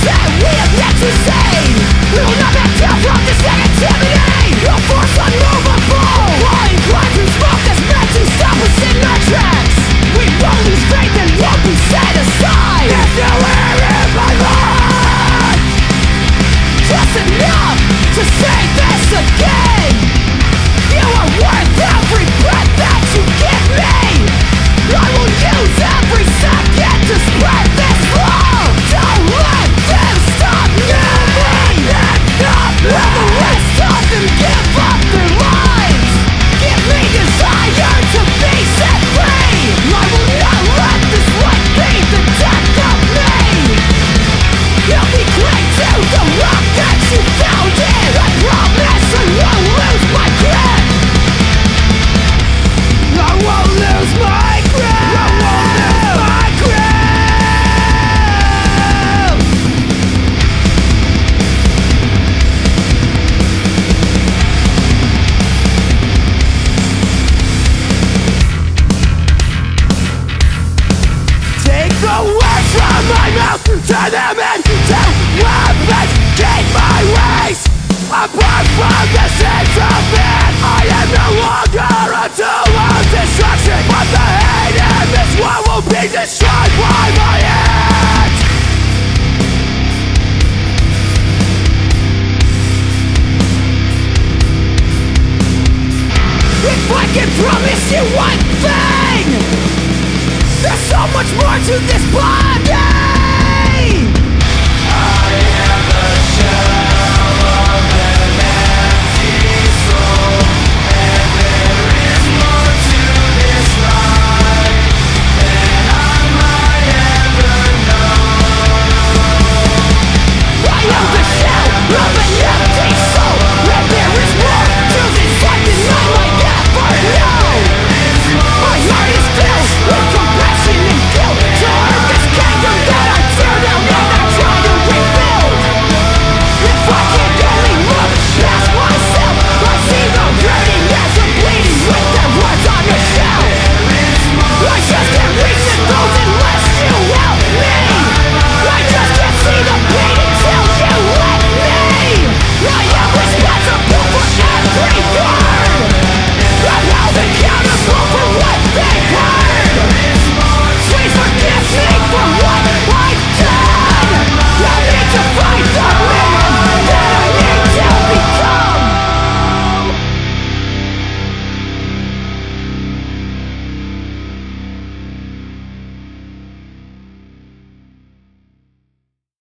that we have yet to see. We will not back down from this negativity. A force unmovable, all inclined to smoke that's meant to stop us in our tracks. We won't lose faith and won't be set aside. If you hear in my heart, just enough to say this again. You are worth every breath that you give me. I will use every second to spread this love. Don't let them stop me. Let the rest of them give up their lives. Give me desire to be set free. I will not let this life be the death of me. You'll be quick to the rock that you founded. I promise I won't lose my grip. I won't lose my grip. I won't lose my grip. Take the words from my mouth, turn them into weapons. Keep my ways apart from the sins of it. I am no longer a tool of destruction, but the hate in this world will be destroyed by my hands. If I can promise you one thing, there's so much more to this